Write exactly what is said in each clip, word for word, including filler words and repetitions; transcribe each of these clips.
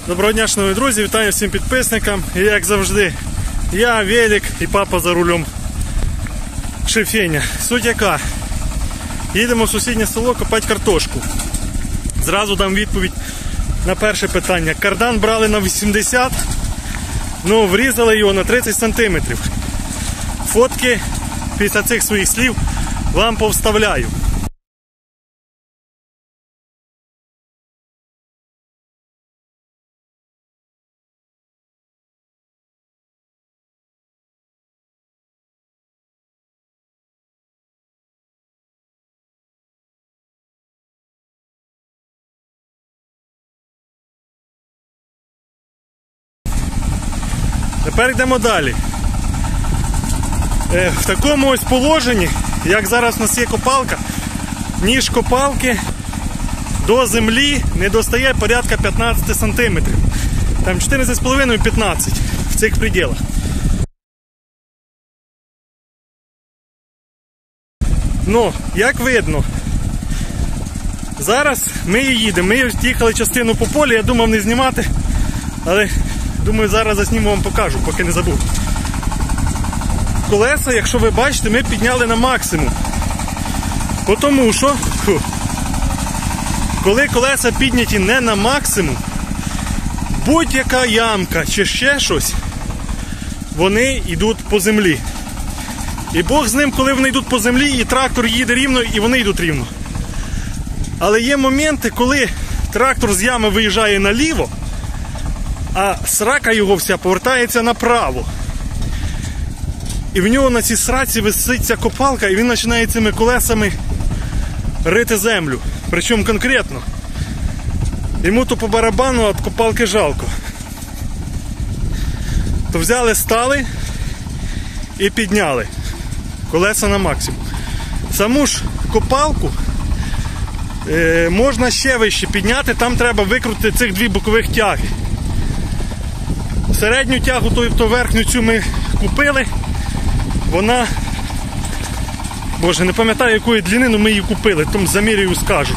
Доброго дня, шановні друзі, вітаю всім підписникам. І як завжди, я, Велик і папа за рулем Шефеня. Суть яка? Їдемо в сусіднє село копати картошку. Зразу дам відповідь на перше питання. Кардан брали на вісімдесят, ну врізали його на тридцять сантиметрів. Фотки після цих своїх слів вам повставляю. Тепер йдемо далі. Е, в такому ось положенні, як зараз у нас є копалка, ніж копалки до землі не достає порядка п'ятнадцять сантиметрів. Там чотирнадцять з половиною - п'ятнадцять в цих пределах. Ну, як видно, зараз ми їдемо. Ми їхали частину по полі, я думав не знімати, але думаю, зараз засніму, вам покажу, поки не забув. Колеса, якщо ви бачите, ми підняли на максимум. Тому що, фу, коли колеса підняті не на максимум, будь-яка ямка чи ще щось, вони йдуть по землі. І Бог з ним, коли вони йдуть по землі, і трактор їде рівно, і вони йдуть рівно. Але є моменти, коли трактор з ями виїжджає наліво, а срака його вся повертається направо. І в нього на цій сраці висить ця копалка, і він починає цими колесами рити землю. Причому конкретно. Йому то по барабану, а копалки жалко. То взяли, стали і підняли колеса на максимум. Саму ж копалку е, можна ще вище підняти, там треба викрутити цих дві бокових тяги. Середню тягу, то верхню цю ми купили. Вона, боже, не пам'ятаю якої длини, але ми її купили, тому замірюю, скажу.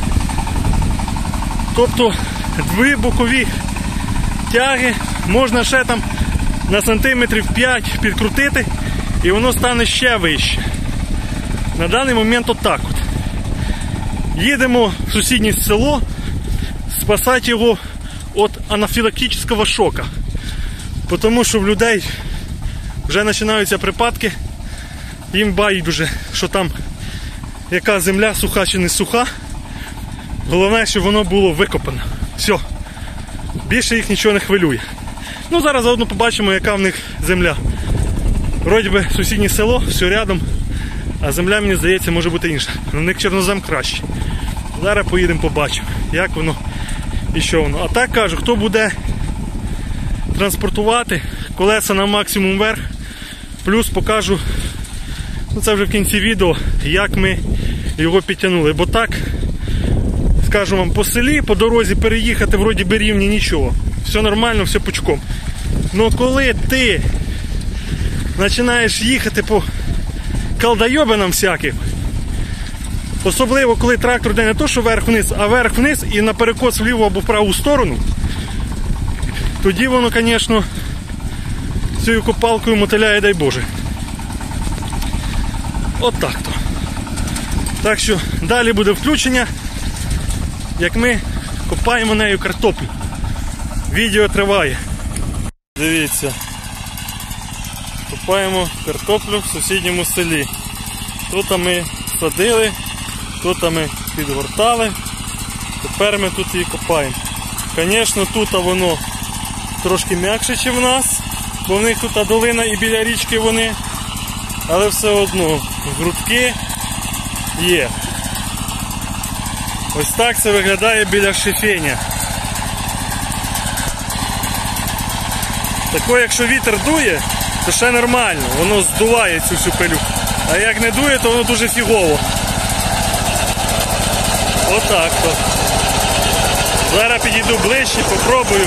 Тобто дві бокові тяги можна ще там на сантиметрів п'ять підкрутити, і воно стане ще вище. На даний момент отак от. Їдемо в сусіднє село спасати його від анафілактичного шока. Тому що в людей вже починаються припадки, їм байдуже, що там яка земля, суха чи не суха. Головне, щоб воно було викопано. Все. Більше їх нічого не хвилює. Ну, зараз заодно побачимо, яка в них земля. Вроді би сусіднє село, все рядом, а земля, мені здається, може бути інша. У них чорнозем краще. Зараз поїдемо побачимо, як воно і що воно. А так кажу, хто буде транспортувати колеса на максимум вверх, плюс покажу, ну це вже в кінці відео, як ми його підтягнули. Бо так, скажу вам, по селі, по дорозі переїхати вроді би рівні, нічого. Все нормально, все пучком. Но коли ти починаєш їхати по колдойобинам всяким, особливо коли трактор йде не то, що вверх-вниз, а вверх-вниз і на перекос вліву або в праву сторону, тоді воно, звісно, цією копалкою мотиляє, дай Боже. От так то. Так що далі буде включення, як ми копаємо нею картоплю. Відео триває. Дивіться. Копаємо картоплю в сусідньому селі. Тут ми садили, тут ми підгортали. Тепер ми тут її копаємо. Звісно, тут воно трошки м'якше, ніж в нас, бо в них тут долина і біля річки вони, але все одно грудки є. Ось так це виглядає біля Шефеня. Тако, якщо вітер дує, то ще нормально, воно здуває цю всю пилю. А як не дує, то воно дуже фігово. Отак то. Зараз підійду ближче, попробую.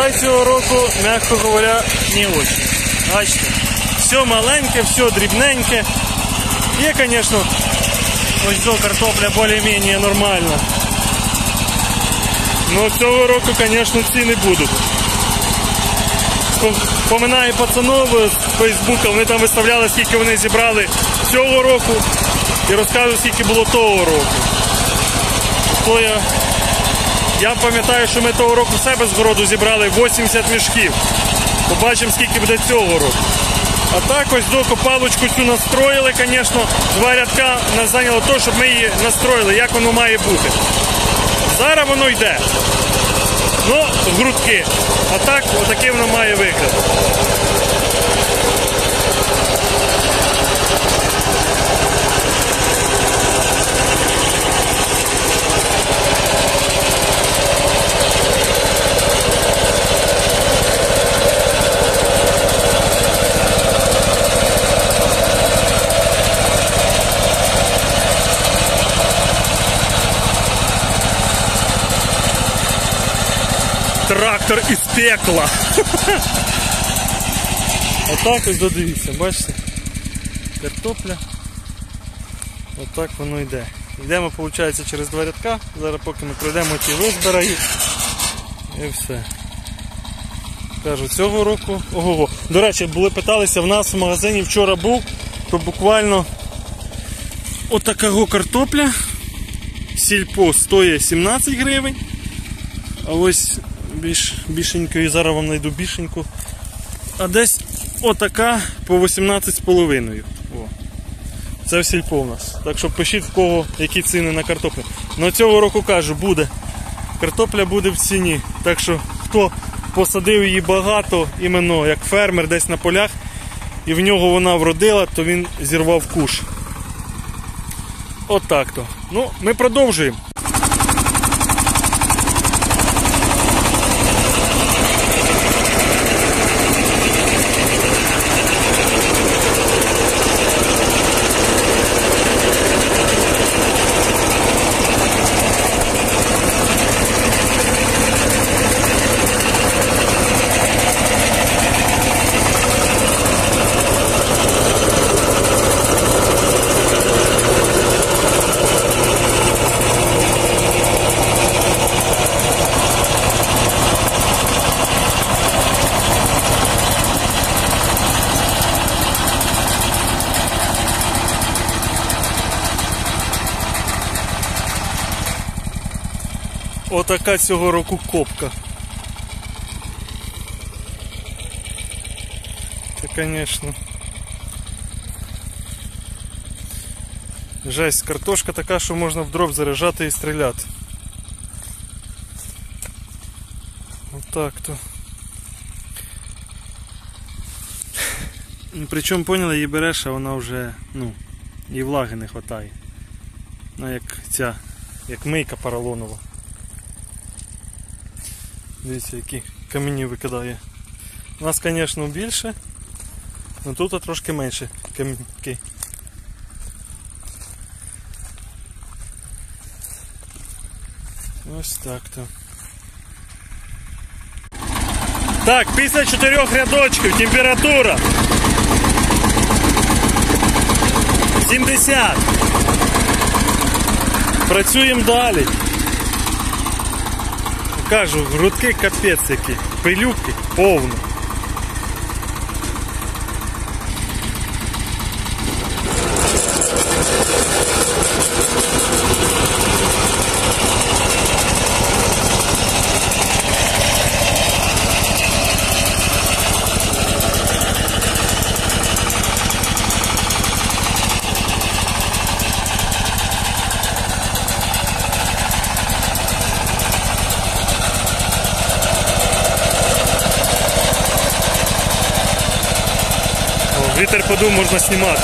урожай цього року, м'яко говоря, не очень. Бачите, все маленьке, все дрібненьке. Є, звісно, ось ця картопля більш-менш нормальна. Но цього року, звісно, ціни будуть. Поминаю пацанов з Фейсбука, вони там виставляли, скільки вони зібрали цього року і розказують, скільки було того року. То я, я пам'ятаю, що ми того року в себе з городу зібрали вісімдесят мішків. Побачимо, скільки буде цього року. А так ось до копалочку цю настроїли, звісно, два рядка нас зайняло те, щоб ми її настроїли, як воно має бути. Зараз воно йде. Ну, в грудки. А так, отакий воно має вигляд. Трактор із пекла. Отак ось додивіться, бачите? Картопля. Отак воно йде. Йдемо, виходить, через два рядка. Зараз поки ми пройдемо, ті визбирають. І все. Кажу, цього року... Ого-го. До речі, були питалися, в нас в магазині вчора був, то буквально отакого картопля. Сільпо стоїть сімнадцять гривень. А ось більш, більшенькою, зараз вам знайду більшеньку. А десь отака по вісімнадцять з половиною. Це в сільпо у нас. Так що пишіть, в кого які ціни на картоплю. Но цього року кажу, буде. Картопля буде в ціні. Так що хто посадив її багато, іменно як фермер десь на полях, і в нього вона вродила, то він зірвав куш. Отак то. Ну, ми продовжуємо. Отака цього року копка. Це, звісно, жесть. Картошка така, що можна в дроб заряджати і стріляти. Отак то. Причому, поняли, її береш, а вона вже, ну, їй влаги не вистачає. Ну, як ця, як мийка поролонова. Дивіться, які камені викидає. У нас, звісно, більше, але тут трошки менше камінки. Ось так то. Так, після чотирьох рядочків температура сімдесят. Працюємо далі. Кажу, грудки капець які, пилюки повно. Вітер подув, можна знімати.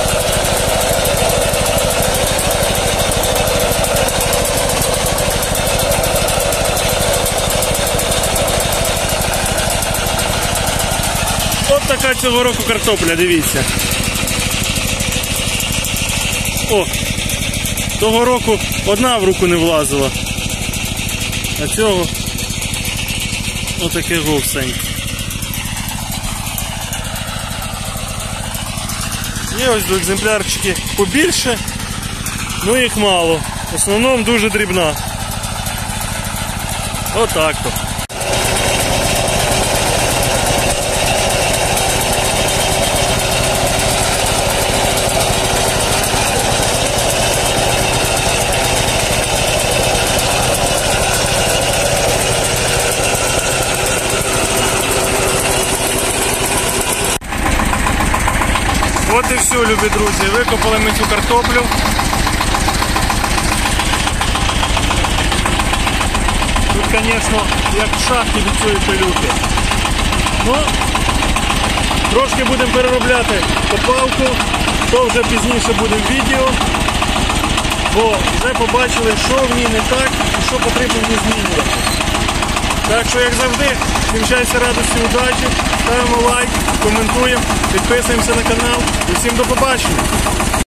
От така цього року картопля, дивіться. О, того року одна в руку не влазила. А цього отаке вовсеньке. Є ось екземплярчики побільше, ну їх мало. В основному дуже дрібна. Отак то. От і все, любі друзі, викопали ми цю картоплю. Тут, звісно, як в шахті від цієї пилюки. Ну, трошки будемо переробляти копалку, то вже пізніше буде в відео, бо вже побачили, що в ній не так і що потрібно в ній змінювати. Так що, як завжди, всім щастя, радості, удачі, ставимо лайк, коментуємо, підписуємося на канал і всім до побачення!